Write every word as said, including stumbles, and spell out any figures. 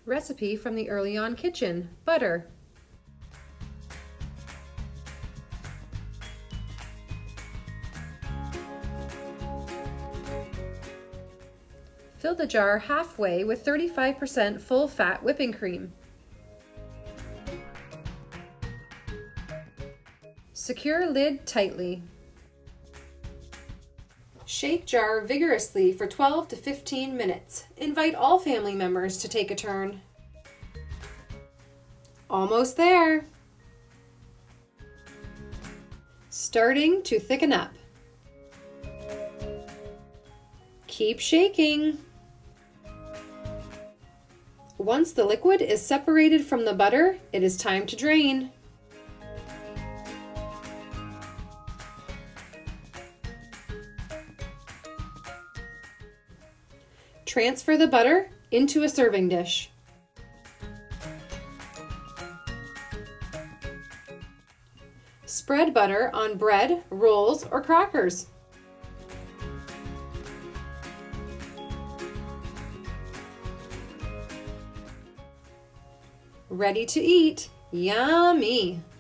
Recipe from the EarlyON kitchen, butter. Fill the jar halfway with thirty-five percent full fat whipping cream. Secure lid tightly. Shake jar vigorously for twelve to fifteen minutes. Invite all family members to take a turn. Almost there. Starting to thicken up. Keep shaking. Once the liquid is separated from the butter, it is time to drain. Transfer the butter into a serving dish. Spread butter on bread, rolls, or crackers. Ready to eat. Yummy!